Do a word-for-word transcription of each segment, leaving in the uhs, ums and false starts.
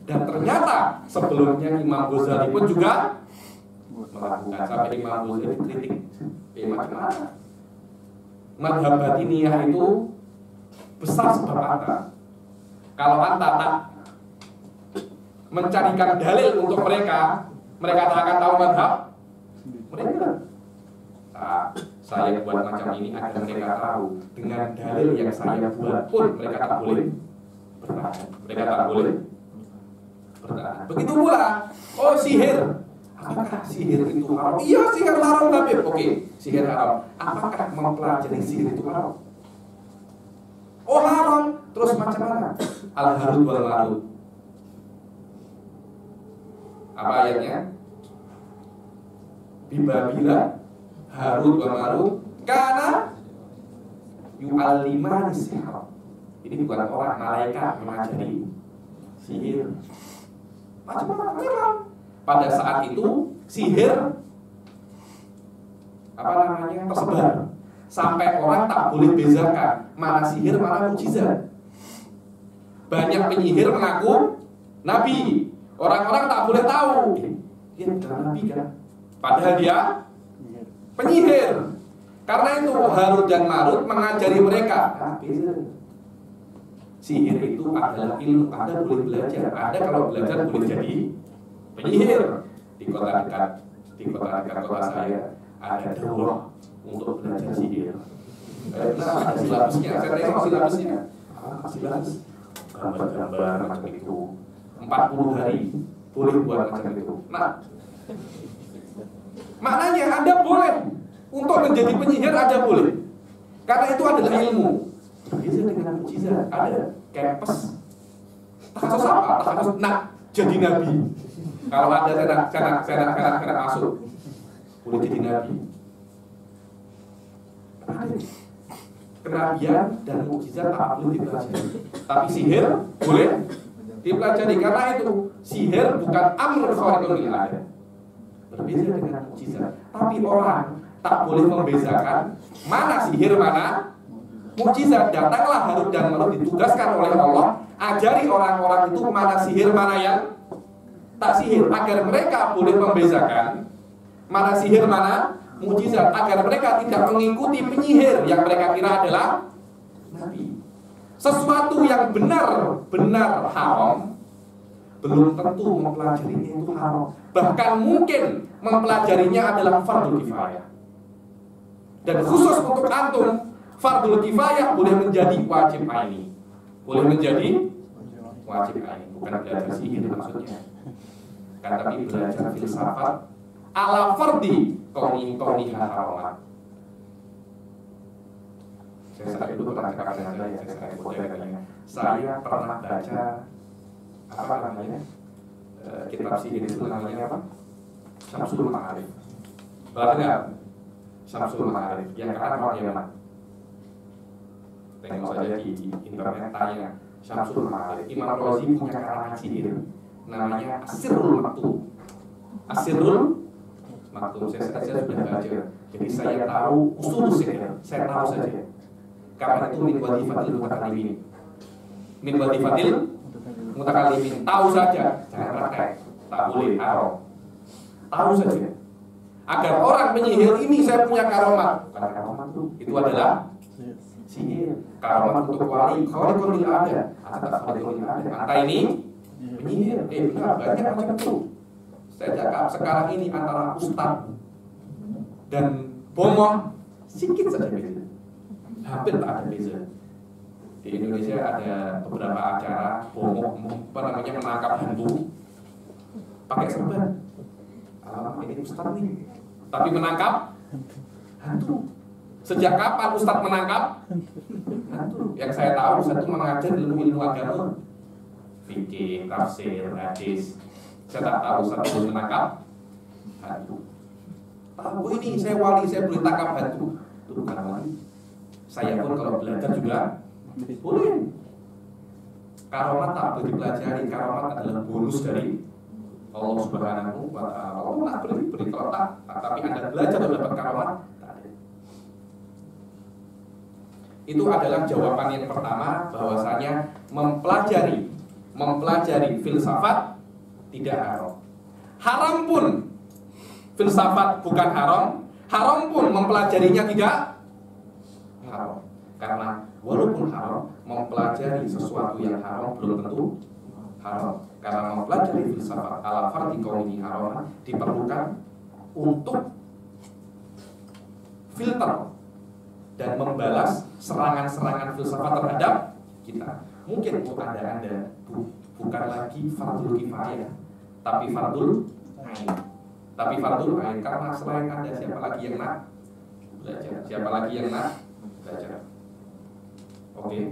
Dan ternyata sebelumnya Imam Ghazali pun juga melakukan. Sampai Imam Ghazali kritik, eh macam-macam. Madhab batiniyah itu besar sebab anta. Kalau anta tak mencarikan dalil untuk mereka, mereka tak akan tahu madhab mereka. Nah, saya buat macam ini agar mereka tahu dengan dalil yang saya buat pun mereka tak boleh bertahan. Mereka tak boleh bertahan. Begitu pula, oh sihir. Apakah sihir itu haram? Iya, sihir haram tapi oke, sihir haram. Apakah mempelajari sihir itu haram? Oh haram. Terus macam mana? Al-Harut wal Marut. Apa ayatnya? Bibabila Harut wa Marut karena yu'allimani sihir. Ini bukan orang, malaikat mengajari sihir. Macam-macam memang. Pada saat itu sihir apa namanya tersebar sampai orang tak boleh bezakan mana sihir mana mukjizat. Banyak penyihir mengaku nabi. Orang-orang tak boleh tahu dia bukan nabi kan, padahal dia penyihir. Karena itu Harut dan Marut mengajari mereka. Sihir itu adalah ilmu, Anda boleh belajar. Anda kalau belajar boleh jadi penyihir. Di kota dekat, di kota dekat kota saya ada daurah untuk belajar sihir. Nah, ada silabusnya. Saya tengok silabusnya. Ah, silabus gambar-gambar macam itu. empat puluh hari boleh buat macam itu. Nah, maknanya Anda boleh untuk menjadi penyihir, Anda boleh. Karena itu adalah ilmu. Berbeda dengan mukjizat. Ada kempes. Takhasus apa? Takhasus nak jadi nabi. Kalau ada saya nak, saya nak, saya nak, saya nak, saya nak masuk, boleh jadi nabi. Ada kenabian dan mukjizat tak boleh dipelajari. Tapi sihir boleh dipelajari karena itu sihir bukan amrul khariqun lil adat. Berbeda dengan mukjizat. Tapi orang tak boleh membedakan mana sihir mana mukjizat. Datanglah Harut dan Marut ditugaskan oleh Allah ajari orang-orang itu mana sihir mana yang tak sihir, agar mereka boleh membedakan mana sihir mana mukjizat, agar mereka tidak mengikuti penyihir yang mereka kira adalah nabi. Sesuatu yang benar-benar haram belum tentu mempelajarinya itu haram. Bahkan mungkin mempelajarinya adalah fardhu kifayah. Dan khusus untuk antum, fardhu kifayah boleh menjadi wajib aini. Boleh menjadi wajib aini, bukan belajar sihir maksudnya. Kan tapi belajar filsafat ala fardi kauni kauni haramat. Saya saya dulu pernah katakan saya, saya saya boleh katanya. Saya pernah baca apa namanya e, kitab sihir itu namanya apa? Syamsul Ma'arif. Bahkan Syamsul Ma'arif yang karena orang Yaman. Tengok saja di internet tanya Syamsul Ma'arif. Imam Razi punya karangan sihir namanya Asirul Maktum. Asirul Maktum saya, saya sudah baca. Jadi saya tahu usul sihir, saya tahu saja. Karena itu min wadifatil mutakalimin. Min wadifatil mutakalimin. Tahu saja, jangan pakai. Tak boleh, haram. Tahu saja. Agar orang penyihir ini saya punya karomat. Bukan karomat itu, itu adalah sihir. Karomat untuk wali, khariqun lil adat. Atas khariqun lil adat. Anta ini penyihir. Eh benar, banyak macam itu. Saya cakap sekarang ini antara ustaz dan bomoh sedikit saja beda. Hampir tak ada beza. Di Indonesia ada beberapa acara bomoh, apa namanya, menangkap hantu pakai serban. Alamak, ini ustaz nih, tapi menangkap hantu. Sejak kapan ustaz menangkap hantu? Yang saya tahu ustaz itu mengajar ilmu-ilmu agama, fikih, tafsir, hadis. Saya tak tahu ustaz itu menangkap hantu. Tahu ini saya wali, saya boleh tangkap hantu. Itu bukan wali. Saya pun kalau belajar juga boleh. Karomat tak boleh dipelajari. Karomat adalah bonus dari Allah Subhanahu wa Ta'ala. Allah tak beri beri kalau tak, tapi Anda belajar untuk dapat karomat. Itu adalah jawaban yang pertama, bahwasanya mempelajari mempelajari filsafat tidak haram. Haram pun filsafat bukan haram, haram pun mempelajarinya tidak haram. Karena walaupun haram, mempelajari sesuatu yang haram belum tentu haram. Karena mempelajari filsafat ala fardhi kaunihi haram diperlukan untuk filter dan membalas serangan-serangan filsafat terhadap kita. Mungkin untuk anda-anda bu, bukan lagi fardul kifayah, tapi fardul ain. Tapi fardul ain karena selain anda siapa lagi yang nak belajar? Siapa lagi yang nak belajar? Oke. Okay.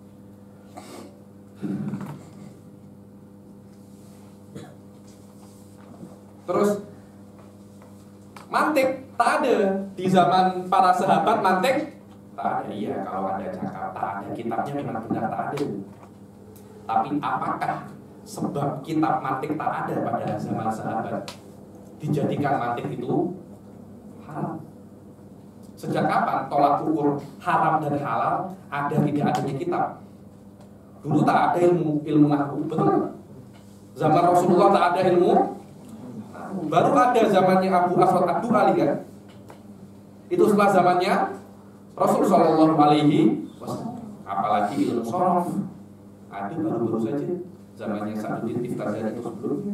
Terus mantik tak ada di zaman para sahabat, mantik tak ada. Iya, kalau Anda cakap tak ada, kitabnya memang benar tak ada. Tapi apakah sebab kitab mantik tak ada pada zaman sahabat dijadikan mantik itu haram? Sejak kapan tolak ukur haram dan halal ada tidak adanya kitab? Dulu tak ada ilmu ilmu nahwu, betul? Zaman Rasulullah tak ada ilmu, baru ada zamannya Abu Aswad Ad-Du'ali kan? Itu setelah zamannya Rasul Shallallahu Alaihi Wasallam. Apalagi ilmu sorof ada baru-baru saja zamannya Sa'duddin Iftazari itu sebelumnya.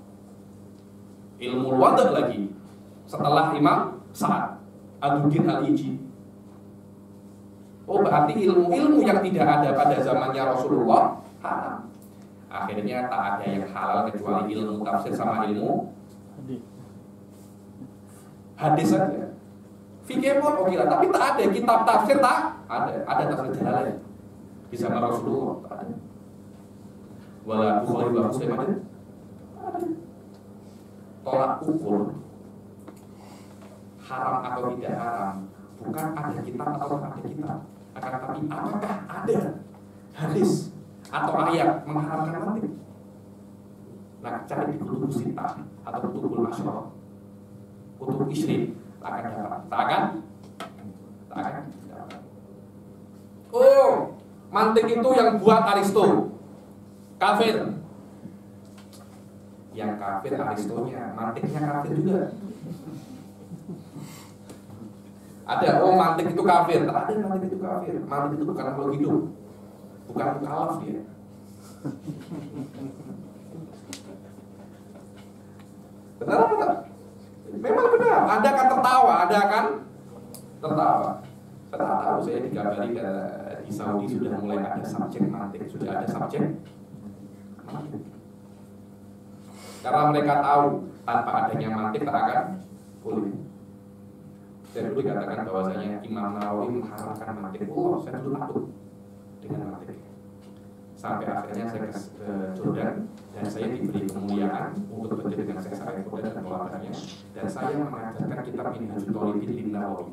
Ilmu wadah lagi setelah Imam Sa'ad Ad-Duddin Al-Iji. Oh, berarti ilmu-ilmu yang tidak ada pada zamannya Rasulullah haram. Akhirnya tak ada yang halal kecuali ilmu tafsir sama ilmu hadis saja. Fikih pun oke lah, tapi tak ada kitab tafsir, tak ada. Ada tafsir Jalalain di zaman Rasulullah, tak ada. Wala Bukhari wa Muslim ada. Tolak ukur haram atau tidak haram bukan ada kitab atau ada kitab, akan tetapi apakah ada hadis atau ayat mengharamkan mantik. Nah, cari di kutub sitah atau kutubul asyarah, kutub isri, tak akan dapat. Tak akan? Tak akan dapat. Oh, mantik itu yang buat Aristo, kafir. Yang kafir Aristonya, mantiknya kafir juga. Ada, oh mantik itu kafir. Tak ada mantik itu kafir. Mantik itu bukan makhluk hidup, bukan mukallaf dia. Benar apa tak? Memang benar. Anda akan tertawa, Anda akan tertawa. Saya tak tahu, saya dikabari di Saudi sudah mulai ada subjek mantik, sudah ada subjek mantik. Karena mereka tahu tanpa adanya mantik tak akan boleh. Saya dulu katakan bahwasanya Imam Nawawi mengharamkan mantik. Oh, saya dulu takut dengan mantik. Sampai akhirnya saya ke Jordan dan saya diberi kemuliaan untuk bekerja dengan saya Syekh Jordan dan keluarganya, dan saya mengajarkan kitab Minhajul Talibin Lin Nawawi.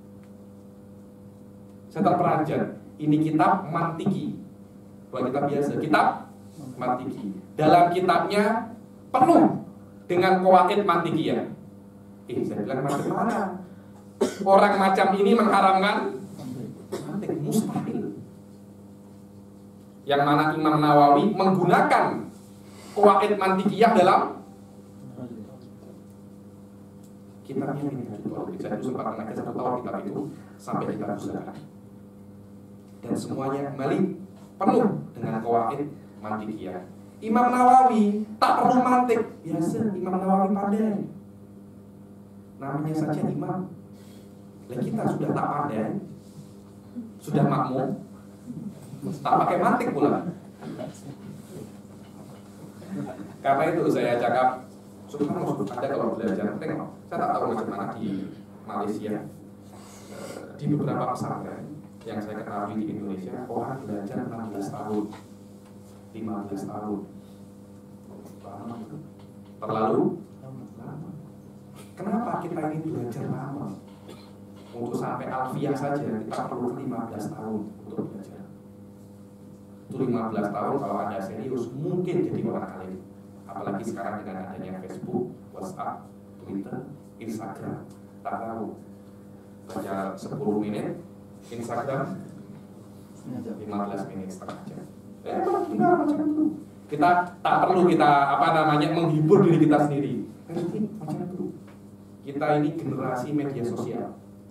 Saya terperanjat, ini kitab mantiki, bukan kitab biasa, kitab mantiki. Dalam kitabnya penuh dengan qawaid mantikiyah. Eh, saya bilang macam mana? Orang macam ini mengharamkan mantik, mustahil. Yang mana Imam Nawawi menggunakan qawaid mantikiyah dalam kitabnya ini. Saya dulu sempat mengajar satu tahun kitab itu sampai kita usahakan, dan semuanya kembali penuh dengan qawaid mantikiyah. Imam Nawawi tak perlu mantik, biasa Imam Nawawi pandai, namanya saja imam. Lah kita sudah tak pandai, sudah makmum, tak pakai mantik pula. Karena itu saya cakap, subhanallah, Anda kalau belajar, tengok, saya tak tahu macam mana di Malaysia, di beberapa pesantren yang saya ketahui di Indonesia, orang belajar enam belas tahun, lima belas tahun. Terlalu lama. Kenapa kita ini belajar lama? Untuk sampai alfiah saja kita perlu lima belas tahun untuk belajar. Itu lima belas tahun kalau Anda serius mungkin jadi orang alim. Apalagi sekarang dengan adanya Facebook, WhatsApp, Twitter, Instagram. Tak tahu, baca sepuluh menit, Instagram lima belas menit setengah jam. Eh, benar macam itu. Kita tak perlu kita apa namanya menghibur diri kita sendiri. Ngerti macam itu. Kita ini generasi media sosial.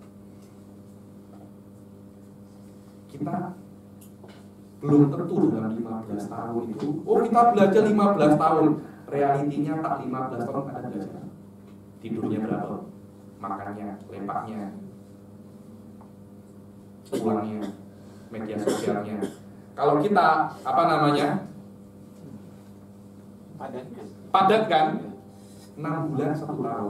Kita belum tentu dalam lima belas tahun itu, oh kita belajar lima belas tahun. Realitinya tak lima belas tahun ada belajar. Tidurnya berapa? Makannya, lepaknya, pulangnya, media sosialnya. Kalau kita apa namanya padat, padat kan? enam bulan satu tahun.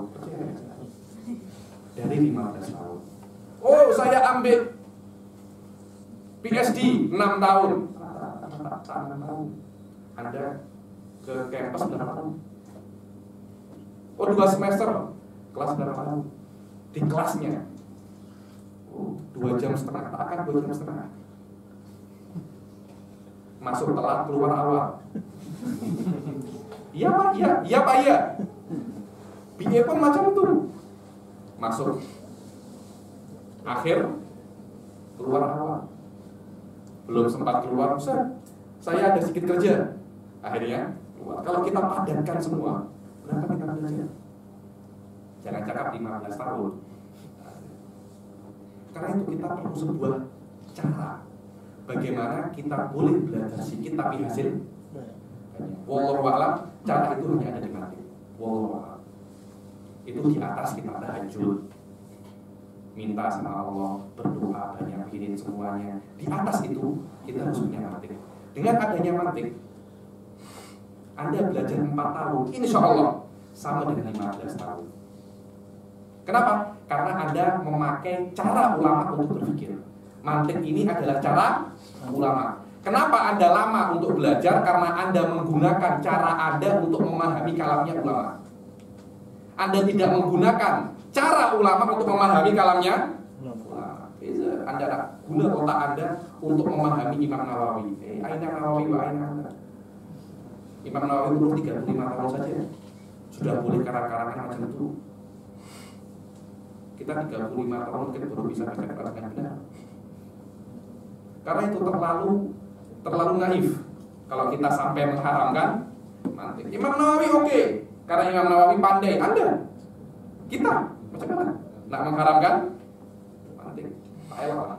Dari lima belas tahun. Oh, saya ambil P H D enam tahun. enam tahun. Anda ke kampus berapa tahun? Oh, dua semester. Kelas berapa tahun? Di kelasnya. Oh, dua jam setengah. Tak akan dua jam setengah. Masuk telat, keluar awal. Iya pak, iya, iya pak, iya. B A pun macam itu. Masuk akhir, keluar awal. Belum sempat keluar, Ustaz, saya ada sedikit kerja. Akhirnya keluar. Kalau kita padatkan semua, berapa kita belajar? Jangan cakap lima belas tahun. Karena itu kita perlu sebuah cara bagaimana kita boleh belajar sedikit tapi hasil wallahu a'lam, cara itu hanya ada di mati. Wallahu a'lam. Itu di atas kita tahajud, minta sama Allah, berdoa banyak, bikin semuanya. Di atas itu kita harus punya mantik. Dengan adanya mantik, Anda belajar empat tahun, insya Allah sama dengan lima belas tahun. Kenapa? Karena Anda memakai cara ulama untuk berpikir. Mantik ini adalah cara ulama. Kenapa Anda lama untuk belajar? Karena Anda menggunakan cara Anda untuk memahami kalamnya ulama. Anda tidak menggunakan cara ulama untuk memahami kalamnya ulama. Anda tak guna otak Anda untuk memahami Imam Nawawi. Eh, Aina Nawawi wa Aina Anda. Imam Nawawi umur tiga puluh lima tahun saja sudah boleh karang-karangan macam itu. Kita tiga puluh lima tahun kita baru bisa baca Quran dengan benar. Karena itu terlalu terlalu naif kalau kita sampai mengharamkan mantik. Imam Nawawi oke, okay, karena Imam Nawawi pandai. Anda, kita macam mana? Nak mengharamkan mantik? Ayolah.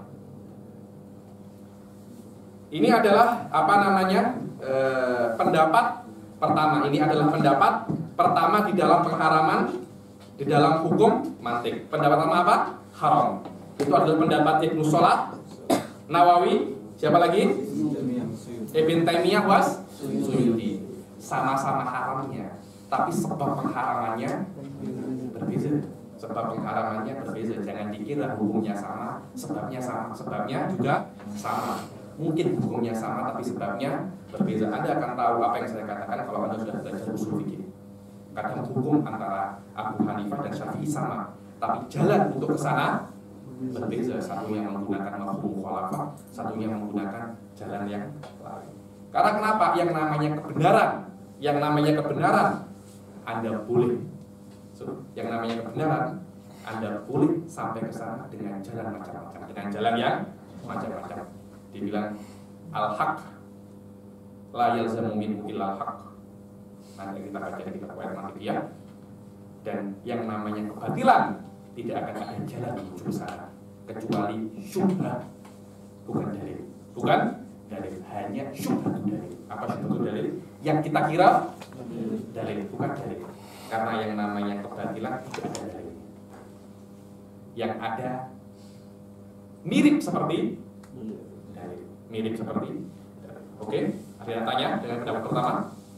Ini adalah apa namanya e, pendapat pertama. Ini adalah pendapat pertama di dalam pengharaman, di dalam hukum mantik. Pendapat pertama apa? Haram. Itu adalah pendapat Ibnu Salah, Nawawi, siapa lagi? Ibn Taimiyah was Suyuti. Sama-sama haramnya, tapi sebab pengharamannya berbeza. Sebab pengharamannya berbeza. Jangan dikira hukumnya sama, sebabnya sama, sebabnya juga sama. Mungkin hukumnya sama, tapi sebabnya berbeza. Anda akan tahu apa yang saya katakan kalau Anda sudah belajar usul fikih. Kadang hukum antara Abu Hanifah dan Syafi'i sama, tapi jalan untuk ke sana berbeza. Satu yang menggunakan mafhum mukhalafah, satu yang menggunakan jalan yang lain. Karena kenapa? Yang namanya kebenaran, yang namanya kebenaran Anda boleh, yang namanya kebenaran Anda boleh sampai ke sana dengan jalan macam-macam, dengan jalan yang macam-macam. Dibilang al-haq la yalzamu minhu illa al-haq. Nanti kita baca di kitab ayat Makkiyah. Dan yang namanya kebatilan tidak akan ada jalan menuju ke sana kecuali syubhat, bukan dalil. Bukan dalil, hanya syubhat dalil. Apa syubhat dalil? Yang kita kira dalil, bukan dalil. Karena yang namanya kebatilan tidak ada dalil. Yang ada mirip seperti dalil, mirip seperti dalil. Oke, ada yang tanya dengan pendapat pertama?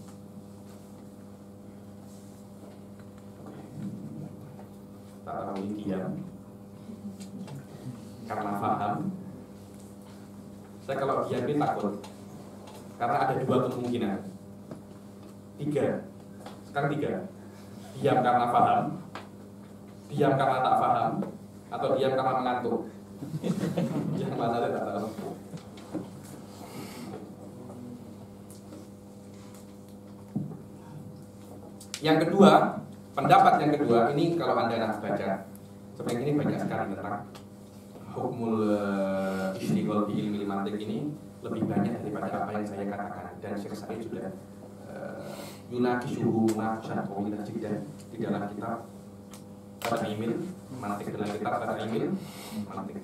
Tak tahu ini diam karena paham. Saya kalau diam ini takut karena ada dua kemungkinan, tiga, sekarang tiga. Diam karena paham, diam karena tak paham, atau diam karena mengantuk. Yang mana saya tak tahu. Yang kedua, pendapat yang kedua ini kalau Anda nak baca, sebenarnya ini banyak sekali tentang hukmul istighol bi ilmi mantik ini lebih banyak daripada apa yang saya katakan, dan Syekh Sa'id sudah yunakishuhu munaqashan tawilan jiddan di dalam kitab At-Taimil, mantik dalam kitab At-Taimil, mantik.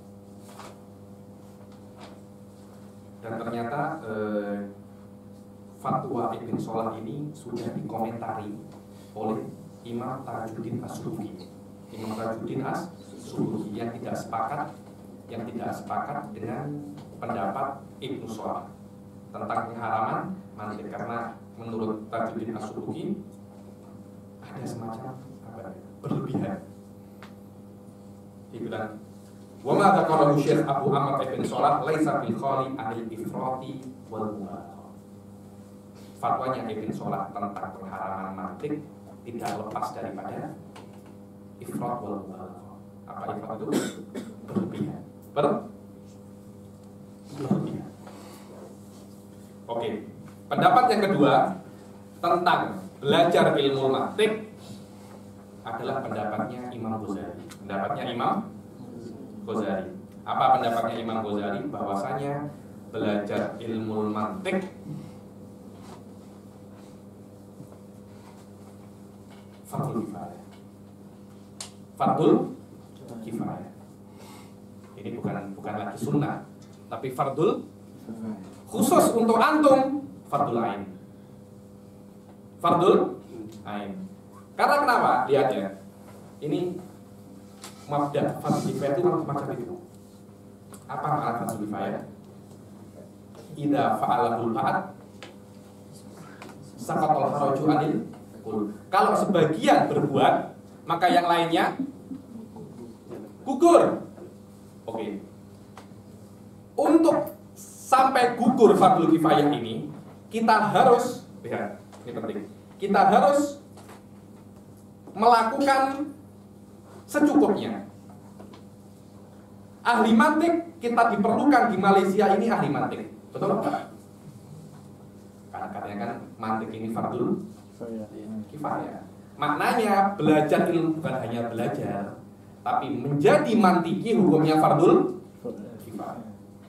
Dan ternyata eh, fatwa Ibn Salah ini sudah dikomentari oleh Imam Tajuddin As-Subki. Imam Tajuddin As-Subki yang tidak sepakat, yang tidak sepakat dengan pendapat Ibn Salah tentang pengharaman mantik, karena menurut Tajuddin As-Subki ada semacam apa, berlebihan. Dia bilang, wa ma dzakarahu Syekh Abu Amr ibn Salah laisa bil khali anil ifrati wal mubalaghah. Fatwanya Ibn Salah tentang pengharaman mantik tidak lepas daripada ifrat wal mubalaghah. Apa ifrat itu? Berlebihan. Ber berlebihan. Oke. Pendapat yang kedua tentang belajar ilmu mantik adalah pendapatnya Imam Ghazali. Pendapatnya Imam Ghazali. Apa pendapatnya Imam Ghazali? Bahwasanya belajar ilmu mantik fardhu kifayah. Fardhu kifayah. Ini bukan bukan lagi sunnah, tapi fardhu khusus untuk antum, fardhu ain. Fardhu ain. Karena kenapa? Lihat ya. Ini mabda fardhu kifayah itu macam itu. Apa makna fardhu kifayah? Idza fa'alahul fa'at saqatal haraju anil kul. Kalau sebagian berbuat, maka yang lainnya gugur. Oke. Untuk sampai gugur fardhu kifayah ini, kita harus, lihat, ini penting. Kita harus melakukan secukupnya. Ahli mantik kita diperlukan di Malaysia ini ahli mantik. Betul enggak? Karena katanya kan mantik ini fardhu kifayah. Maknanya belajar ilmu bukan hanya belajar, tapi menjadi mantiki hukumnya fardhu kifayah.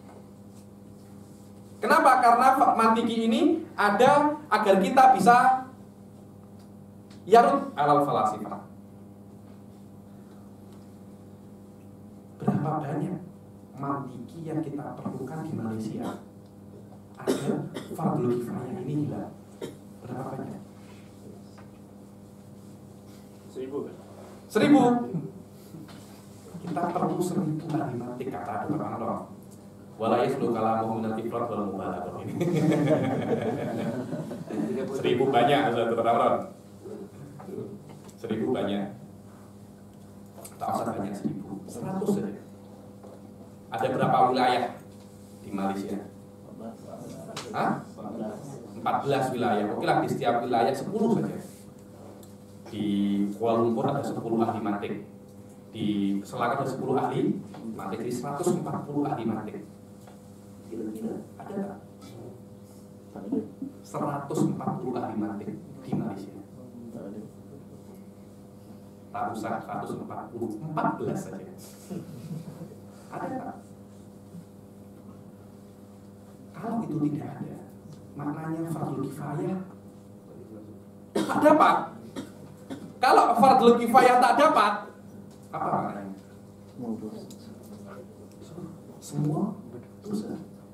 Kenapa? Karena mantiki ini ada agar kita bisa yarud alal falasifah. Berapa banyak mantiki yang kita perlukan di Malaysia agar fardhu kifayah ini hilang? Berapa banyak? Seribu kan? Seribu. Kita perlu seribu ahli mantik, kata dokter Anwar. Wala yaslu kalamu minal ifrat wal mubalaghah. Seribu banyak, dokter Anwar. Seribu banyak. Tak usah banyak seribu, seratus saja. Ada berapa wilayah di Malaysia? Hah? empat belas wilayah. Oke lah, di setiap wilayah sepuluh saja. Di Kuala Lumpur ada sepuluh ahli mantik. Di Selangor ada sepuluh ahli mantik. Di seratus empat puluh ahli mantik. Kira-kira ada tak? seratus empat puluh ahli mantik di Malaysia. Tak usah seratus empat puluh, empat belas saja. Ada tak? Kalau itu tidak ada, maknanya fardhu kifayah tak dapat. Kalau fardhu kifayah tak dapat, apa maknanya? Semua dosa.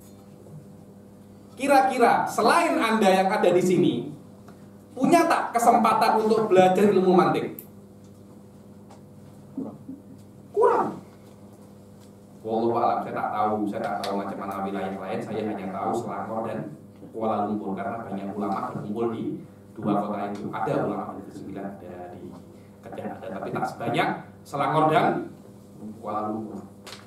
Kira-kira selain Anda yang ada di sini, punya tak kesempatan untuk belajar ilmu mantik? Kurang. Wallahu a'lam, saya tak tahu, saya tak tahu macam mana wilayah lain. Saya hanya tahu Selangor dan Kuala Lumpur karena banyak ulama berkumpul di dua kota itu. Ada ulama di Sembilan, ada di Kedah, ada, tapi tak sebanyak Selangor dan Kuala Lumpur.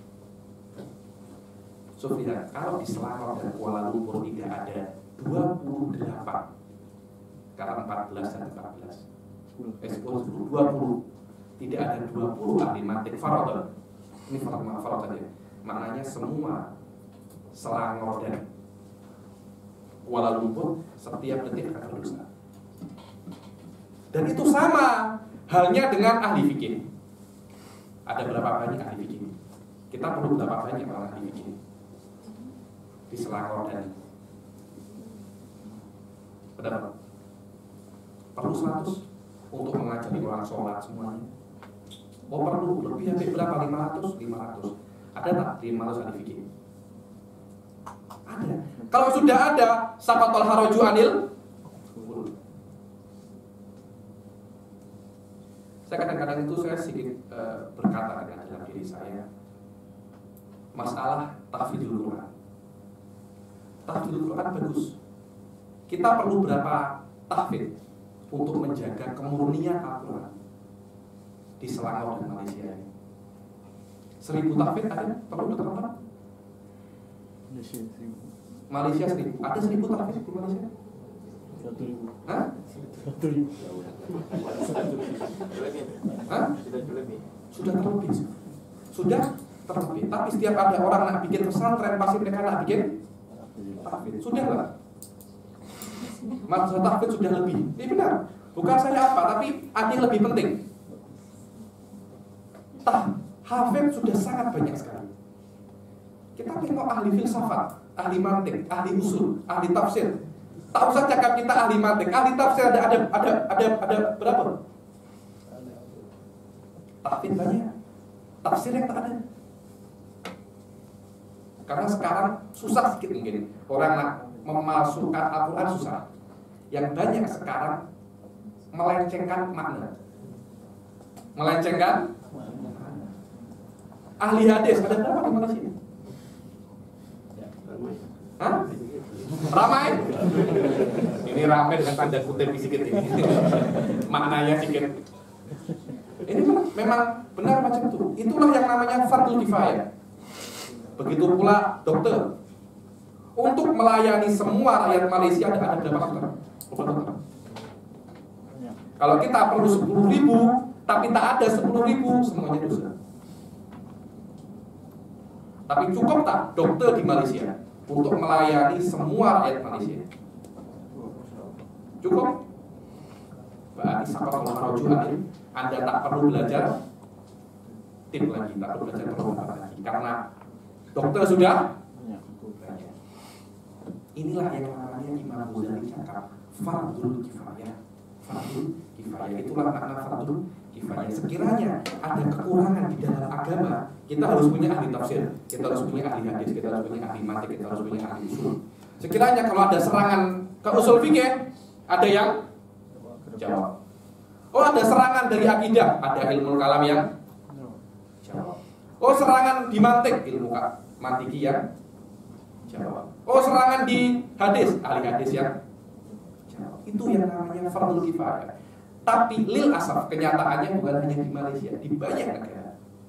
Sofia, kalau di Selangor dan Kuala Lumpur tidak ada dua puluh delapan, karena empat belas dan empat belas, eh, sepuluh, dua puluh, tidak ada dua puluh ahli mantik fardhu. Ini fardhu fardhu saja. Maknanya semua Selangor dan Kuala Lumpur setiap detik akan berdosa. Dan itu sama halnya dengan ahli fikih. Ada berapa banyak ahli fikih? Kita perlu berapa banyak orang ahli fikih di Selangor dan Berapa? Perlu seratus untuk mengajari orang sholat semuanya. Oh perlu, lebih dari berapa? lima ratus? lima ratus. Ada tak lima ratus ahli fikih? Ada. Kalau sudah ada, sabatul haraju anil. Saya kadang-kadang itu saya sedikit uh, berkata dengan dalam diri saya, masalah tahfidzul Quran. Tahfidzul Quran bagus. Kita perlu berapa tahfidz untuk menjaga kemurnian Al-Quran di Selangor dan Malaysia ini? Seribu tahfidz ada? Perlu teman-teman? Malaysia seribu. Ada seribu tahfidz di Malaysia? Satu ribu. Hah? Satu ribu. Hah? Sudah terlebih. Sudah terlebih. Tapi setiap ada orang nak bikin pesantren, pasti mereka nak bikin tahfidz. Sudah lah. Maksud tahfidz sudah lebih. Ini benar. Bukan saya apa, tapi ada yang lebih penting. Tah, hafidz sudah sangat banyak sekali. Kita tengok ahli filsafat, ahli mantik, ahli usul, ahli tafsir. Tak usah cakap kita ahli mantik, ahli tafsir ada ada ada ada ada berapa? Tahfidz banyak. Tafsir yang tak ada. Karena sekarang susah sedikit mungkin orang nak memasukkan Al-Quran susah. Yang banyak sekarang melencengkan makna. Melencengkan ahli hadis ada berapa di Malaysia? Hah? Ramai? Ini ramai dengan tanda kutip sedikit ini. Maknanya sedikit. Ini memang benar macam itu. Itulah yang namanya fardhu kifayah. Begitu pula dokter. Untuk melayani semua rakyat Malaysia ada berapa dokter? Dokter. Kalau kita perlu sepuluh ribu, tapi tak ada sepuluh ribu, semuanya dosa. Tapi cukup tak dokter di Malaysia untuk melayani semua rakyat Malaysia? Cukup? Berarti sahabat kalau Anda tak perlu belajar tim lagi, tak perlu belajar perempuan lagi, karena dokter sudah banyak. Inilah yang namanya Imam Ghazali cakap fardhu kifayah. Fardhu kifayah itulah makna fardhu kifayah. Sekiranya ada kekurangan di dalam agama, kita harus punya ahli tafsir, kita harus punya ahli hadis, kita harus punya ahli mantik, kita harus punya ahli usul. Sekiranya kalau ada serangan ke usul fikih, ada yang jawab. Oh ada serangan dari akidah, ada ilmu kalam yang jawab. Oh serangan di mantik, ilmu mantiki yang jawab. Oh serangan di hadis, ahli hadis yang jawab. Itu yang namanya fardhu kifayah. Tapi lil asaf kenyataannya bukan hanya di Malaysia, di banyak negara.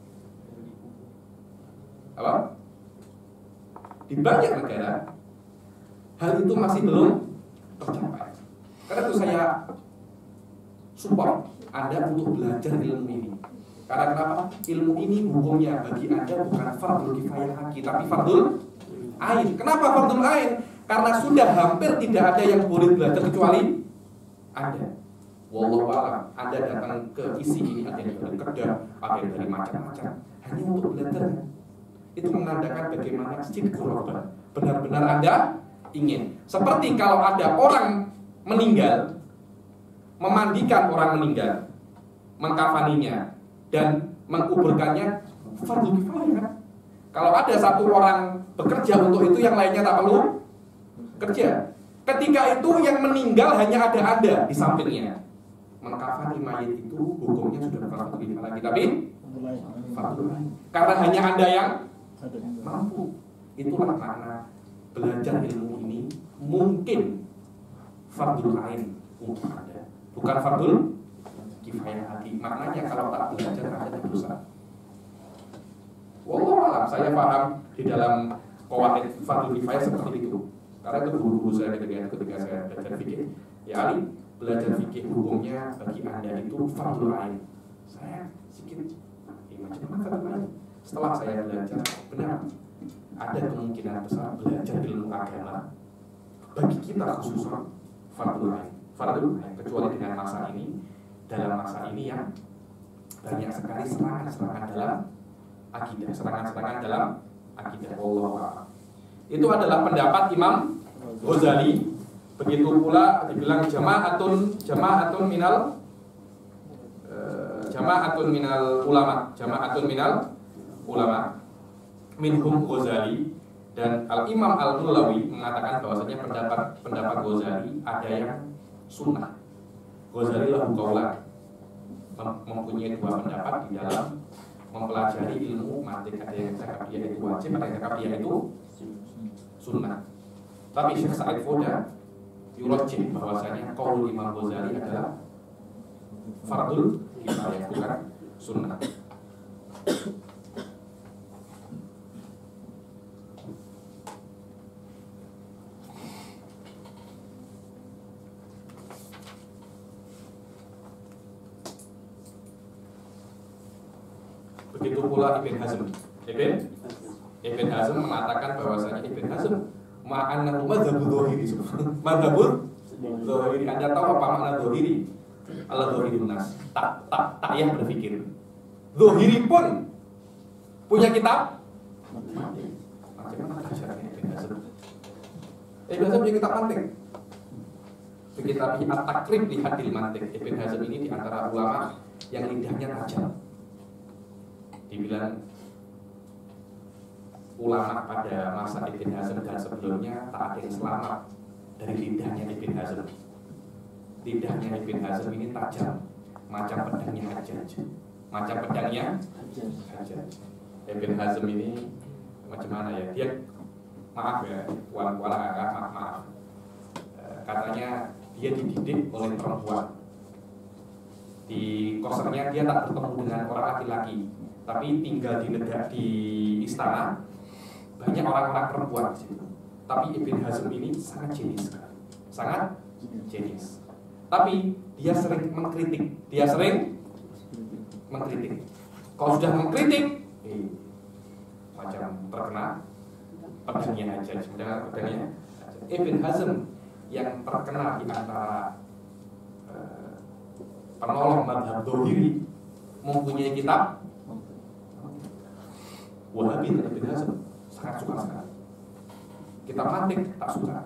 Apa? Di banyak negara hal itu masih belum tercapai. Karena itu saya support Anda untuk belajar ilmu ini. Karena kenapa? Ilmu ini hukumnya bagi Anda bukan fardhu kifayah lagi, tapi fardhul ain. Kenapa fardhul ain? Karena sudah hampir tidak ada yang boleh belajar kecuali Anda. Wallahu a'lam. Anda datang ke isi ini, ada yang dari Kedah, ada yang dari macam-macam, hanya untuk belajar. Itu menandakan bagaimana sidqul rabbah. Benar-benar Anda ingin. Seperti kalau ada orang meninggal, memandikan orang meninggal, mengkafaninya dan menguburkannya, fardhu kifayah. Kalau ada satu orang bekerja untuk itu, yang lainnya tak perlu kerja. Ketika itu yang meninggal hanya ada Anda di sampingnya. Mengkafani mayit itu hukumnya sudah fardhu kifayah lagi, tapi fardhu ain. Karena hanya Anda yang mampu. Itulah makna belajar ilmu ini mungkin fardhu ain untuk Anda, bukan fardhu kifayah lagi. Maknanya kalau tak belajar ada dosa. Wallahu a'lam. Saya paham di dalam qawaid fardhu kifayah seperti itu. Karena itu guru-guru saya ketika, ketika saya belajar fikih. Ya Ali, belajar fikih hukumnya bagi Anda itu fardhu ain. Saya sedikit macam mana fardhu ain? Setelah saya belajar, benar ada kemungkinan besar belajar ilmu agama bagi kita khususnya fardhu ain. Fardhu ain, kecuali dengan masa ini, dalam masa ini yang banyak sekali serangan-serangan dalam akidah, serangan-serangan dalam akidah. Wallahu a'lam. Itu adalah pendapat Imam Ghazali Begitu pula dibilang jama'atun jama'atun minal uh, jama'atun minal ulama, jama'atun minal ulama. Minhum Ghazali, dan Al-Imam Al-Mulawi mengatakan bahwasanya pendapat pendapat Ghazali ada yang sunnah. Ghazali lahu qaulan, mempunyai dua pendapat di dalam mempelajari ilmu mantik. Ada yang cakap dia itu wajib, ada yang cakap dia itu sunnah. Tapi Syekh Sa'id Foda yurajjih bahwasanya qaul Imam Ghazali adalah fardul kifayah, bukan sunnah. Begitu pula Ibn Hazm. Ibn Ibn Hazm mengatakan bahwasanya Ibn Hazm ma'annahu madzhabul dzahiri. Madzhabul dzahiri. Anda tahu apa makna dzahiri? Allah dzahirun nas. Tak tak tak yang berpikir. Dzahiri pun punya kitab. Macam mana caranya Ibn Hazm? Ibn Hazm punya kitab mantik. Kitab At-Takrib li Hadil Mantik. Ibn Hazm ini di antara ulama yang lidahnya tajam. Dibilang ulama pada masa Ibn Hazm dan sebelumnya tak ada yang selamat dari lidahnya Ibn Hazm. Lidahnya Ibn Hazm ini tajam, macam pedangnya Hajjaj, macam pedangnya Hajjaj. Ibn Hazm ini macam mana ya? Dia maaf ya, puan puan maaf maaf. Katanya dia dididik oleh perempuan. Di kosernya dia tak bertemu dengan orang laki-laki, tapi tinggal di negara di istana banyak orang-orang perempuan di situ. Tapi Ibn Hazm ini sangat jenius sekali, sangat jenius. Tapi dia sering mengkritik, dia sering mengkritik. Kalau sudah mengkritik, eh, macam terkena pedangnya Hajjaj, mendengar pedangnya Ibn Hazm yang terkenal di antara uh, penolong mazhab dzahiri, mempunyai kitab Wahabi. Ibn Hazm sangat suka sekali. Kitab mantik tak suka.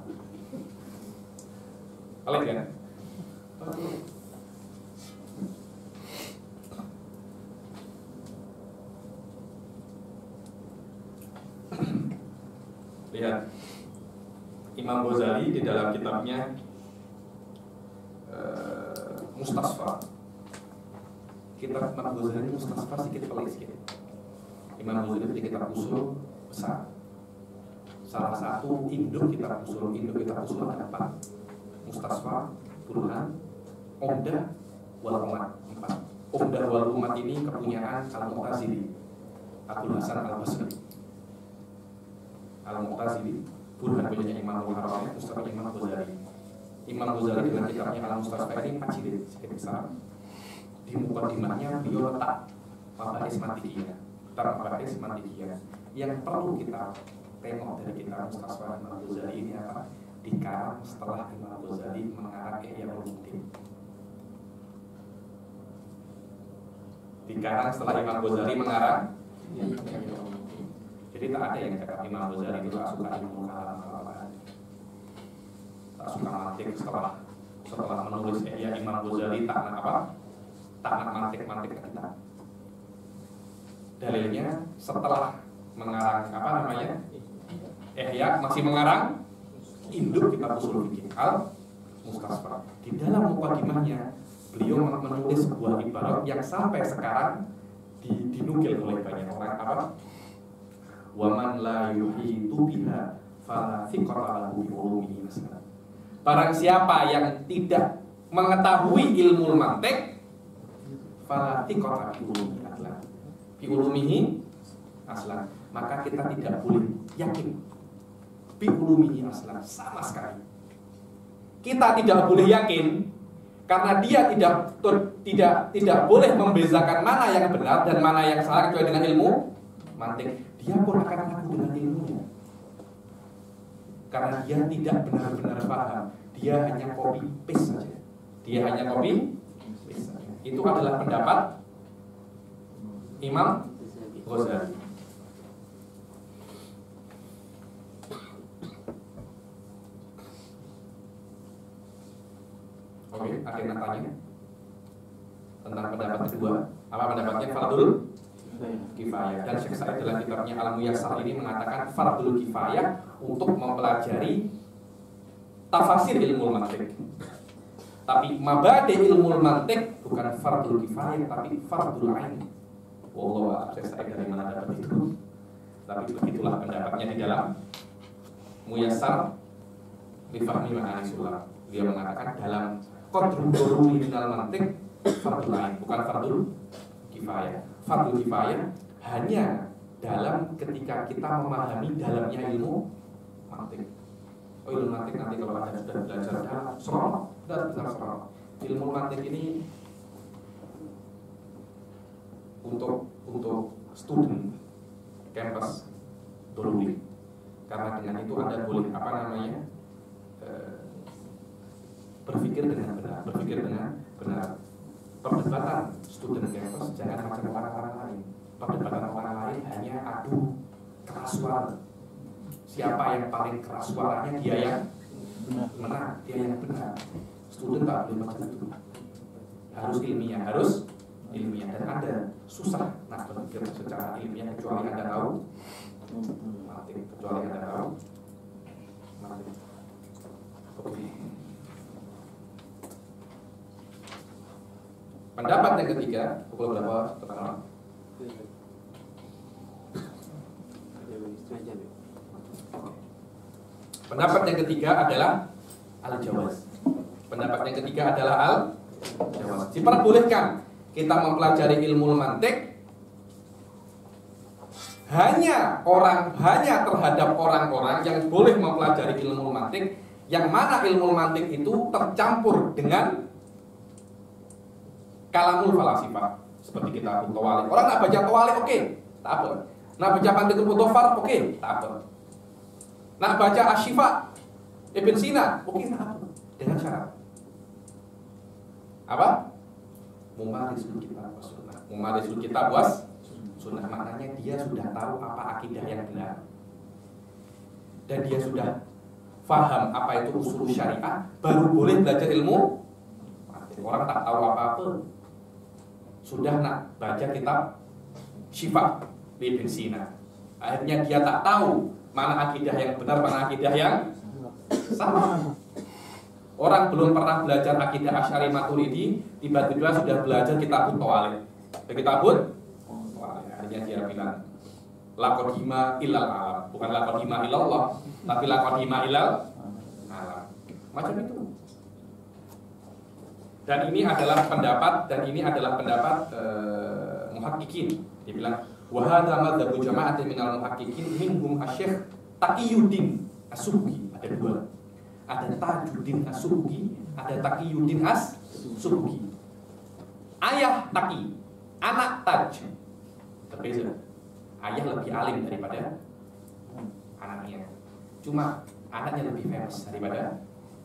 Pelik kan? Lihat Imam Ghazali di dalam kitabnya uh, Mustasfa. Kitab Imam Ghazali Mustasfa sedikit pelik sedikit. Imam Ghazali di kitab usul besar. Salah satu induk kitab usul, induk kitab usul ada empat: Mustasfa, Burhan, Umdah, wal Umat. Empat. Umdah wal Umat ini kepunyaan Al-Mu'tazili, Abdul Hasan Al-Basri. Al-Mu'tazili, Burhan punya Imam Al-Haramain, Mustasfa Imam Ghazali. Imam Ghazali dengan kitabnya Al-Mustasfa ini empat jilid, sedikit besar. Di mukadimahnya beliau letak mabahis mantikiyah, letak mabahis mantikiyah yang perlu kita tengok dari kitab Mustasfa Imam Ghazali ini apa? Dikarang setelah Imam Ghazali mengarang Ihya Ulumuddin. Dikarang setelah Imam Ghazali mengarang. Jadi tak ada yang cakap Imam Ghazali itu tak suka ilmu kalam apa-apa, tak suka mantik. Setelah setelah menulis Ihya, Imam Ghazali tak nak apa? Tak nak mantik-mantik kita. Dalilnya setelah mengarang apa namanya? Ihya masih mengarang induk kitab usul fikih Al-Mustasfa. Di dalam mukadimahnya beliau menulis sebuah ibarat yang sampai sekarang dinukil oleh banyak orang apa? Wa man la yuhitu biha fala thiqata lahu bi ulumihi masalan. Barang siapa yang tidak mengetahui ilmu mantik, fala thiqata bi ulumihi aslan. Bi ulumihi aslan, maka kita tidak boleh yakin bi ulumihi aslan sama sekali. Kita tidak boleh yakin karena dia tidak tidak tidak boleh membezakan mana yang benar dan mana yang salah kecuali dengan ilmu mantik. Dia pun akan ragu dengan ilmunya karena dia tidak benar-benar paham. Dia hanya copy paste saja. Dia hanya copy paste saja. Itu adalah pendapat Imam Ghazali. ada yang nak tanya tentang pendapat kedua? Apa pendapatnya fardul kifayah? Dan Syekh Sa'id dalam kitabnya Al-Muyassar ini mengatakan fardul kifayah untuk mempelajari tafasir ilmu mantik. Tapi mabadi ilmu mantik bukan fardul kifayah tapi fardul ain. Wallahu a'lam. Syekh Sa'id dari mana dapat itu? Tapi begitulah pendapatnya di dalam Muyassar li fahmi ma'ani sulam. Dia mengatakan dalam qadrul daruri minal mantik fardul ain bukan fardul kifayah. Fardul kifayah hanya dalam ketika kita memahami dalamnya ilmu mantik. Oh, ilmu mantik nanti kalau Anda sudah belajar dalam serong dan besar serong. Ilmu mantik ini untuk untuk student campus doruri. Karena dengan itu Anda boleh apa namanya e, berpikir dengan benar, berpikir dengan benar. Perdebatan student campus jangan macam orang-orang lain. Perdebatan orang lain hanya adu keras suara. Siapa yang paling keras suaranya dia yang menang, dia yang benar. Student tak boleh macam itu. Harus ilmiah, harus ilmiah. Dan Anda susah nak berpikir secara ilmiah kecuali Anda tahu mati, kecuali Anda tahu mati. Oke. Pendapat yang ketiga, pukul berapa sekarang? Pendapat yang ketiga adalah al-jawaz. Pendapat yang ketiga adalah al-jawaz. Diperbolehkan kita mempelajari ilmu mantik hanya orang hanya terhadap orang-orang yang boleh mempelajari ilmu mantik yang mana ilmu mantik itu tercampur dengan kalamul falasifah seperti kita tawalik. Orang nak baca tawalik oke, okay, tak apa. Nak baca Pantitul Mudhafar oke, okay, tak apa. Nak baca Asy-Syifa Ibn Sina oke, okay, tak apa. Dengan syarat apa? Mumarisul kitab was sunnah. Mumarisul kitab was sunnah, maknanya dia sudah tahu apa akidah yang benar dan dia sudah faham apa itu usul syariah, baru boleh belajar ilmu. Orang tak tahu apa-apa sudah nak baca kitab Syifa Ibn Sina, akhirnya dia tak tahu mana akidah yang benar, mana akidah yang salah. Orang belum pernah belajar akidah Asy'ari Maturidi, tiba-tiba sudah belajar kitab Tawalik. Kitab akhirnya dia bilang la qadima illal alam, bukan la qadima illallah, tapi la qadima illal alam. Macam itu. Dan ini adalah pendapat dan ini adalah pendapat uh, muhaqqiqin. Dia bilang wa hadza madzhabu jama'atin minal muhaqqiqin minhum asy-syekh Taqiyuddin As-Subki. Ada dua. Ada Tajuddin As-Subki, ada Taqiyuddin As-Subki. Ayah Taqi, anak Taj. Berbeza. Ayah lebih alim daripada anaknya. Cuma anaknya lebih famous daripada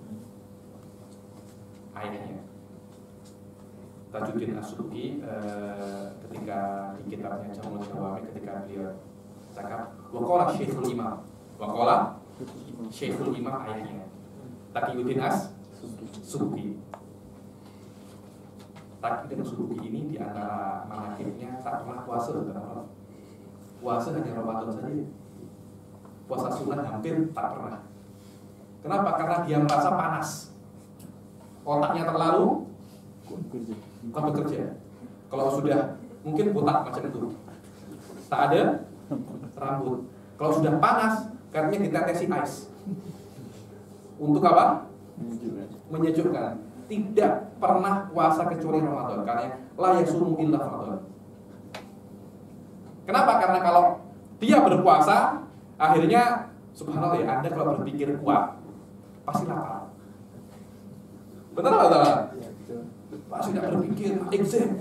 ayahnya. Tajuddin As-Subki eh, ketika di kitabnya Jamul Jawami, ketika beliau cakap waqala Syekhul Imam, waqala Syekhul Imam ayahnya Taqiyuddin As-Subki. Taqiyuddin As-Subki ini di antara manaqibnya tak pernah puasa, kenapa? Puasa hanya Ramadan saja. Puasa sunnah hampir tak pernah. Kenapa? Karena dia merasa panas. Otaknya terlalu bukan bekerja. Kalau sudah mungkin botak macam itu, tak ada rambut. Kalau sudah panas, katanya ditetesi ice. Untuk apa? Menyejukkan. Tidak pernah puasa kecuali Ramadan, karena la yasumu illa Ramadan. Kenapa? Karena kalau dia berpuasa, akhirnya subhanallah ya, Anda kalau berpikir kuat pasti lapar. Benar atau tidak? Pas sudah berpikir exam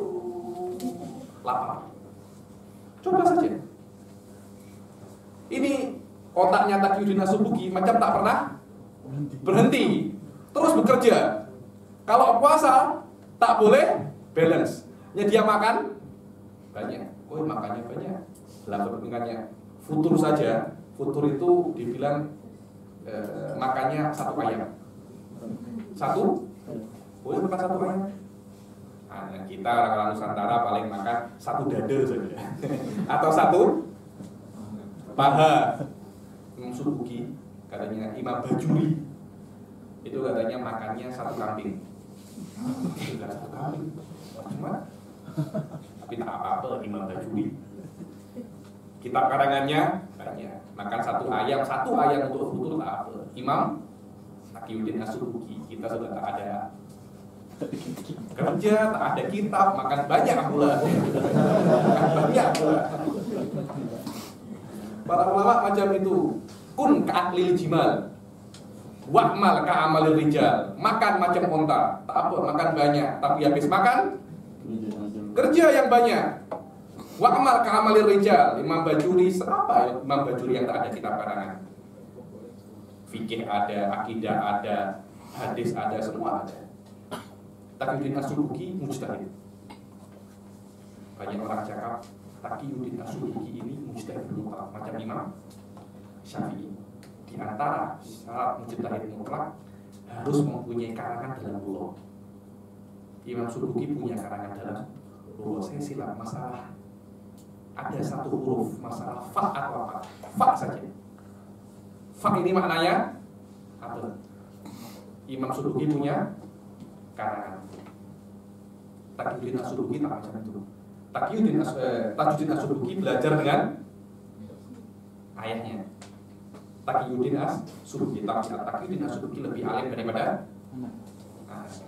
lapar. Coba saja. Ini otaknya Taqiyuddin As-Subki macam tak pernah berhenti, terus bekerja. Kalau puasa tak boleh balance. Ya dia makan banyak. Oh makannya banyak. Lalu makannya futur saja. Futur itu dibilang eh, makannya satu ayam. Satu Boleh makan satu ayam. Nah, kita orang-orang Nusantara paling makan satu dada saja, atau satu paha. Imam Subuki, katanya Imam Bajuri, itu katanya makannya satu kambing. Tidak satu kambing, cuma tapi tak apa-apa Imam Bajuri. Kitab karangannya banyak, makan satu ayam, satu ayam untuk futur tak apa. Imam Taqiyuddin As-Subki, kita sudah tak ada kerja, tak ada kitab, makan banyak pula. Makan banyak pula. Para ulama macam itu. Kun ka'aklil jimal, wa'mal ka'amalil rijal. Makan macam onta, tak apa, makan banyak, tapi habis makan kerja yang banyak. Wa'mal ka'amalil rijal. Imam Bajuri, apa Imam Bajuri yang tak ada kitab karangan? Fikih ada, akidah ada, hadis ada, semua ada. Taqiyuddin As-Subki mujtahid. Banyak orang cakap Taqiyuddin As-Subki ini mujtahid mutlak macam Imam Syafi'i. Di antara syarat mujtahid mutlak harus mempunyai karangan dalam lughah. Imam Subki punya karangan dalam lughah. Saya silap masalah ada satu huruf, masalah fa atau apa? Fa saja. Fa ini maknanya apa? Imam Subki punya karangan. Taqiyuddin As-Subki tak macam itu. Taqiyuddin As eh, Tajuddin As-Subki belajar dengan ayahnya. Taqiyuddin As-Subki, Taqiyuddin As-Subki lebih alim daripada ayahnya.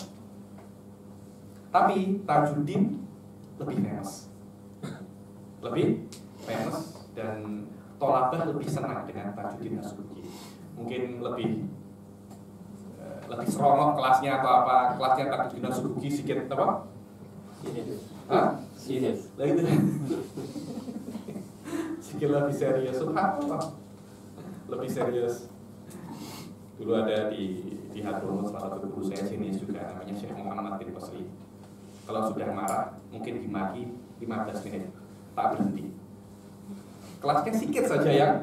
Tapi Tajuddin lebih famous, lebih famous dan tolabah lebih senang dengan Tajuddin As-Subki. Mungkin lebih lebih seronok kelasnya atau apa, kelasnya Tajuddin As-Subki sedikit apa? Hah? Serius. Lah itu. Sedikit lebih serius, subhanallah. Lebih serius. Dulu ada di di Hadramut salah satu guru saya sini juga namanya Syekh Muhammad bin Basri. Kalau sudah marah mungkin dimaki lima belas menit tak berhenti. Kelasnya sedikit saja yang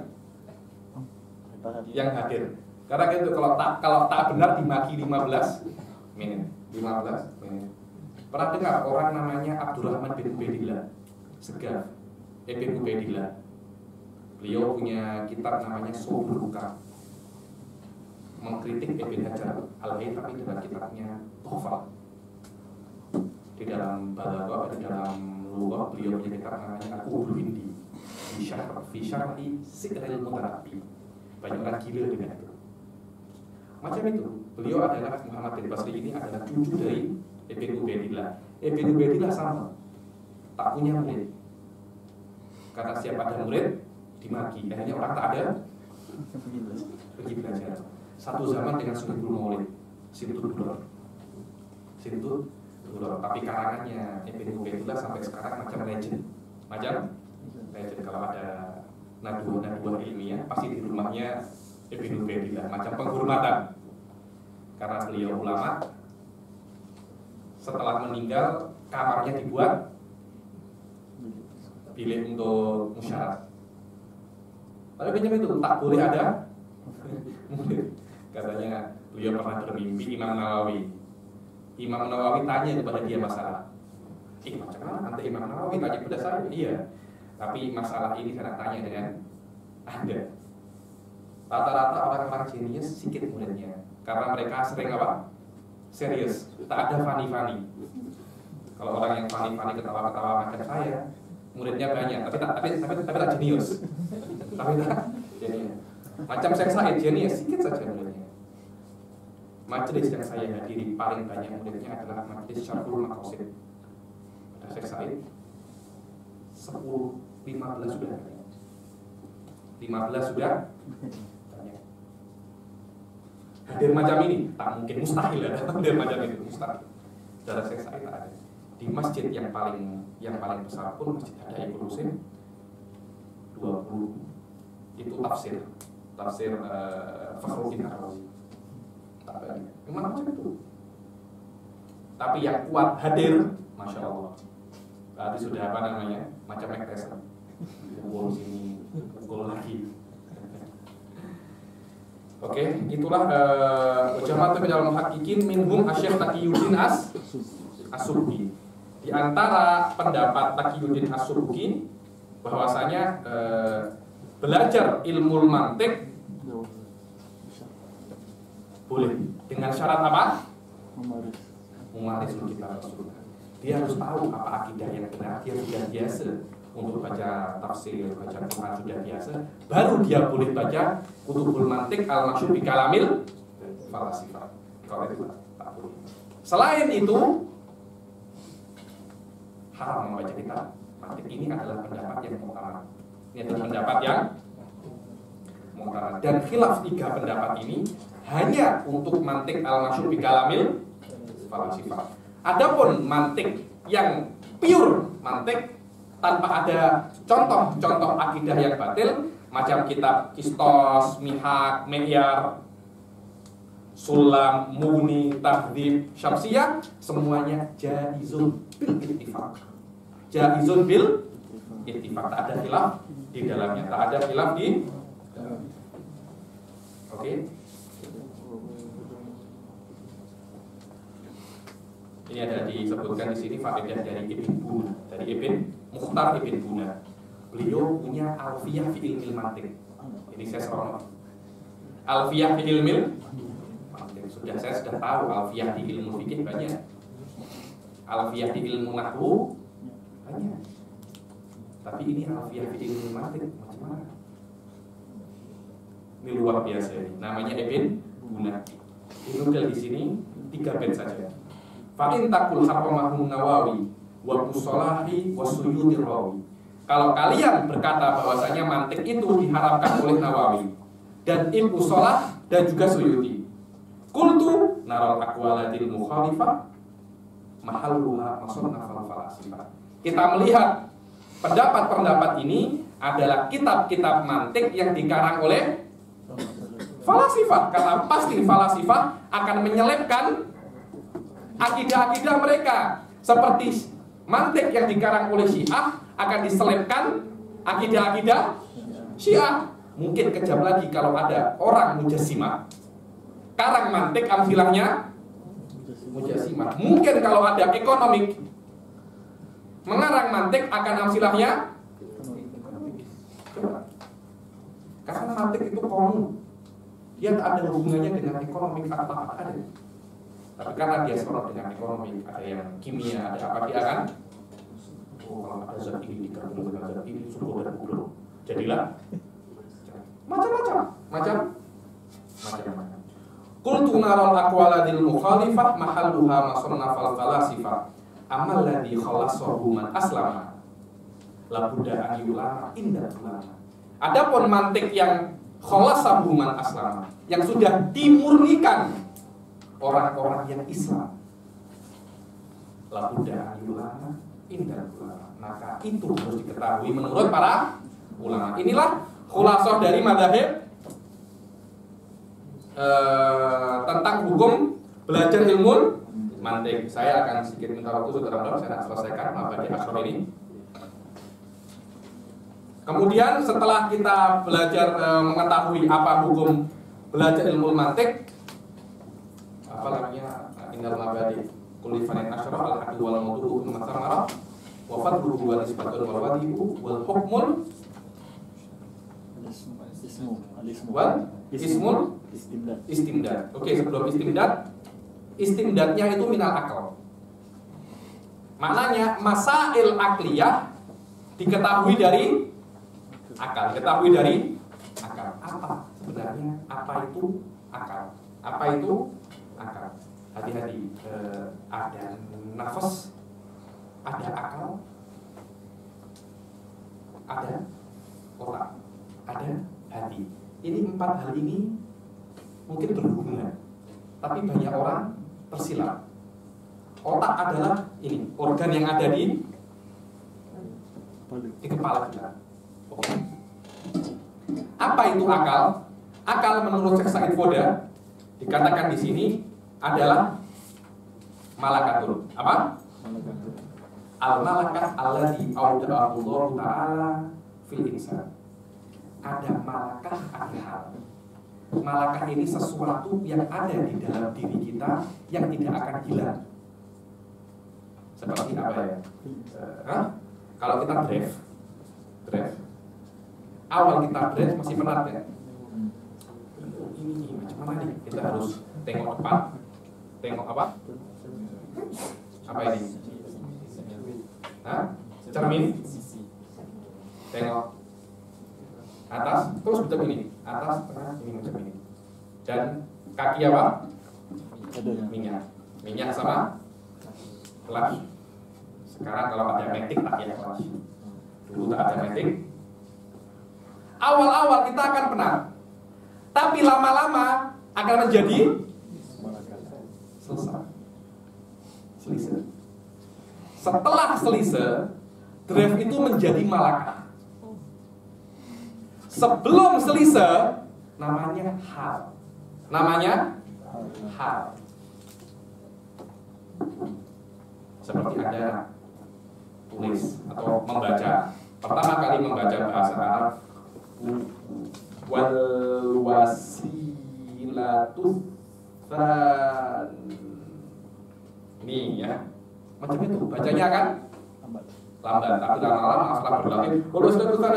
yang hadir. Karena itu kalau tak kalau tak benar dimaki lima belas menit. lima belas menit. Pernah dengar orang namanya Abdurrahman bin Ubaidillah Segaf Ibn Ubaidillah. Beliau punya kitab namanya Subul Hukam, mengkritik Ibn Hajar Al-Haythami dengan kitabnya Tuhfah. Di dalam balaghah, di dalam lughah beliau punya kitab namanya Al-Qur'ul Hindi fi syarhi Sikril Mutarabbi. Banyak orang gila dengan itu. Macam itu, beliau adalah Muhammad bin Basri ini adalah cucu dari Ibn Ubaidillah. Ibn Ubaidillah sama, tak punya murid. Karena setiap ada murid dimaki, akhirnya orang tak ada pergi belajar. Satu zaman dengan Sunnahul Maulid, Sintud Duror, Sintud Duror. Tapi karangannya Ibn Ubaidillah sampai sekarang macam legend, macam legend. Kalau ada naduah-naduah ilmiah, pasti di rumahnya Ibn Ubaidillah, macam penghormatan. Karena beliau ulama. Setelah meninggal, kamarnya dibuat bilik untuk musyarat. Tapi macam itu, tak boleh ada murid. Katanya beliau pernah bermimpi Imam Nawawi. Imam Nawawi tanya kepada dia masalah. Ih, macam mana nanti Imam Nawawi tanya kepada saya? Iya. Tapi masalah ini saya tanya dengan Anda. Rata-rata orang-orang jenius sedikit muridnya, karena mereka sering apa? Serius, tak ada fani-fani. Kalau orang yang fani-fani ketawa-ketawa macam saya, muridnya banyak, tapi tak tapi tapi tapi tak jenius. Tapi tak jenius. Macam Syekh Said jenius, sedikit saja muridnya. Majelis yang saya hadiri paling banyak muridnya adalah majelis Syarhul Maqasid. Ada Syekh Said sepuluh, lima belas sudah. lima belas sudah. Hadir macam ini tak mungkin, mustahil ada hadir macam ini, mustahil. Darah Syekh Said tak ada. Di masjid yang paling yang paling besar pun masjid Hadaikul Husain dua puluh itu tafsir tafsir uh, Fakhruddin Ar-Razi. Tak banyak. Gimana macam itu? Tapi yang kuat hadir, masya Allah. Berarti sudah apa namanya? Macam Mike Tyson. Pukul sini, pukul lagi. Oke, itulah uh, Jamaatul Minal Muhaqqiqin minhum Asy-Syaikh Taqiyuddin As As-Subki. Di antara pendapat Taqiyuddin As-Subki bahwasanya uh, belajar ilmu mantik boleh dengan syarat apa? Memaris kitab Rasulullah. Dia harus tahu apa akidah yang benar, dia sudah biasa untuk baca tafsir, baca Quran sudah biasa, baru dia boleh baca kutubul mantik al-masyhur bi kalamil falasifah. Kalau itu tak boleh. Selain itu haram membaca kitab mantik. Ini adalah pendapat yang mu'tamad. Ini adalah pendapat yang mu'tamad. Dan khilaf tiga pendapat ini hanya untuk mantik al-masyhur bi kalamil falasifah. Adapun mantik yang pure mantik tanpa ada contoh-contoh akidah yang batil macam kitab Kistos, Mihak, Me'yar, Sulam, Muni, Tahdhib, Syamsiyah, semuanya jaizun bil ittifaq. Jaizun bil ittifaq, tak ada khilaf di dalamnya, tak ada khilaf di dalamnya. Oke. Okay. Ini ada disebutkan di sini faedah dari Ibn Buna, dari Ibn Mukhtar Ibn Buna. Beliau punya alfiyah fi ilmil mantiq. Ini saya seorang alfiyah fi ilmil mantiq. Sudah saya sudah tahu alfiyah di ilmu fikih banyak. Alfiyah di ilmu nahwu banyak. Tapi ini alfiyah fi ilmil mantiq macam mana? Ini luar biasa ini. Namanya Ibn Buna. Dinukil di sini tiga bait saja. Fa'in takul haramahu Nawawi wa Musolahi wa Suyuti Rawi. Kalau kalian berkata bahwasanya mantik itu diharamkan oleh Nawawi dan Ibnu Shalah dan juga Suyuti, qultu naral aqwalatil mukhalifah mahalluha masannafal falasifah. Kita melihat pendapat-pendapat ini adalah kitab-kitab mantik yang dikarang oleh falasifah, karena pasti falasifah akan menyelipkan akidah-akidah mereka. Seperti mantik yang dikarang oleh Syiah akan diselipkan akidah-akidah Syiah. Mungkin kejam lagi kalau ada orang Mujassimah karang mantik amsilahnya Mujassimah. Mungkin kalau ada ekonomik mengarang mantik akan amsilahnya coba. Karena mantik itu komun, dia tak ada hubungannya dengan ekonomi atau apa ada. Tapi karena dia sorot dengan ekonomi, ada yang kimia, ada apa, dia akan oh kalau ada zat ini digabung dengan zat ini suruh dan kubur, jadilah macam-macam, macam macam-macam. Qultu naral aqwaladil mukhalifah mahalluha masannafal falasifah amal ladzi khalassahu man aslama la budda an yulama inda ulama. Adapun mantik yang khalassahu man aslama, yang sudah dimurnikan orang-orang yang Islam, labuda ulama indah ulama, maka itu harus diketahui menurut para ulama. Inilah khulasah dari madzhab eh, tentang hukum belajar ilmu mantik. Saya akan sedikit minta waktu saudara-saudara, saya akan selesaikan mabadi asyar ini. Kemudian setelah kita belajar eh, mengetahui apa hukum belajar ilmu mantik, apa namanya, innal mabadi kulli fanin asyara al hadu wal mawdu'u thumma thamara wa fadluhu wal isbatul wal wadi'u wal hukmul wal ismul istimdad. Oke, sebelum istimdad, istimdadnya itu minal akal. Maknanya masail akliyah diketahui dari akal, diketahui dari akal. Apa sebenarnya, apa itu akal? Apa itu akal? Hati-hati, eh, ada nafas, ada akal, ada otak, ada hati. Ini empat hal ini mungkin berhubungan, tapi banyak orang tersilap. Otak adalah ini organ yang ada di di kepala kita. Oke. Apa itu akal? Akal menurut Syekh Said Foda dikatakan di sini adalah malakatul. Apa? Al-malakah alladzi awda'ahu Allah Ta'ala fil insan. Ada malakah, ada hal malakah ini sesuatu yang ada di dalam diri kita yang tidak akan hilang. Seperti apa ya? Hah? Kalau kita drive, drive, awal kita drive masih penat ya. Ini macam mana nih? Kita harus tengok depan, tengok apa? Apa ini? Hah? Cermin, tengok atas, terus macam ini, atas, tengah, ini macam ini. Dan kaki apa? Minyak, minyak sama clutch. Sekarang kalau ada matic tak ya clutch. Dulu tak ada matic. Awal-awal kita akan penat, tapi lama-lama akan menjadi selesai. Selesai. Setelah selesai, drive itu menjadi malakah. Sebelum selesai, namanya hal. Namanya hal. Seperti Anda tulis atau membaca. Pertama kali membaca bahasa Arab, wal wasilatu fan. Nih ya. Macam itu bacanya kan lambat, tapi lama-lama setelah berlatih terus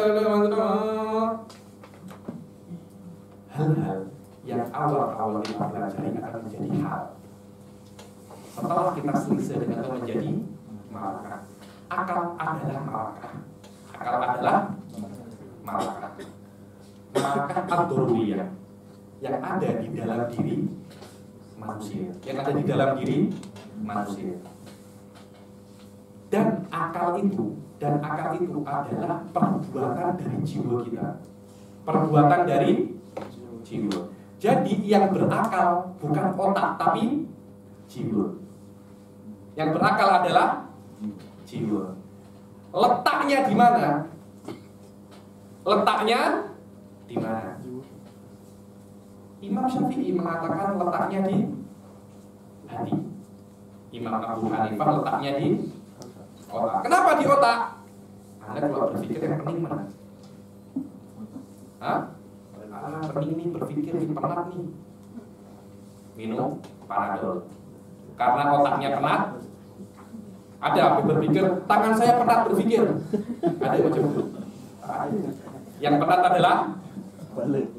hal-hal yang awal-awal kita pelajari akan menjadi hal. Setelah kita selesai dengan itu menjadi malakah. Akal adalah malakah. Akal adalah malakah. Malakah ad-daruriyah yang ada di dalam diri manusia, yang ada di dalam diri manusia. Dan akal itu, dan akal itu adalah perbuatan dari jiwa kita. Perbuatan dari jiwa. Jadi yang berakal bukan otak tapi jiwa. Yang berakal adalah jiwa. Letaknya di mana? Letaknya di mana? Imam Syafi'i mengatakan letaknya di hati. Imam Abu Hanifah letaknya di otak. Kenapa di otak? Anda kalau berpikir yang pening mana? Hah? Ah, pening nih, berpikir nih, penat nih. Minum Panadol. Karena otaknya penat. Ada yang berpikir, tangan saya penat berpikir. Ada yang macam itu. Yang penat adalah